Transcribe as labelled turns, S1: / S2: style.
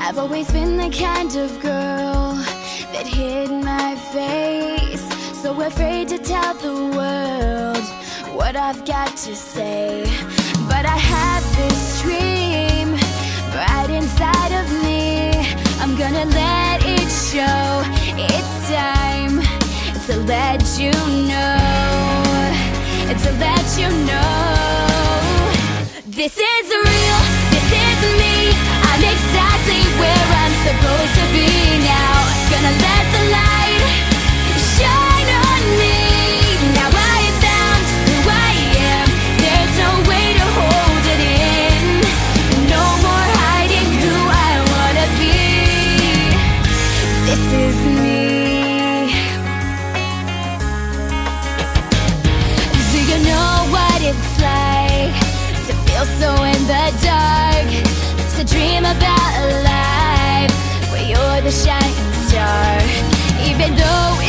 S1: I've always been the kind of girl that hid my face, so afraid to tell the world what I've got to say. But I have this dream right inside of me. I'm gonna let it show. It's time to let you know. To let you know, this is real, this is me. I'm exactly where I'm supposed to be now. Gonna let the light shine on me. Now I have found who I am. There's no way to hold it in. No more hiding who I wanna be. This is me. Do you know what it's like to feel so in the dark? To dream about a life where you're the shining star. Even though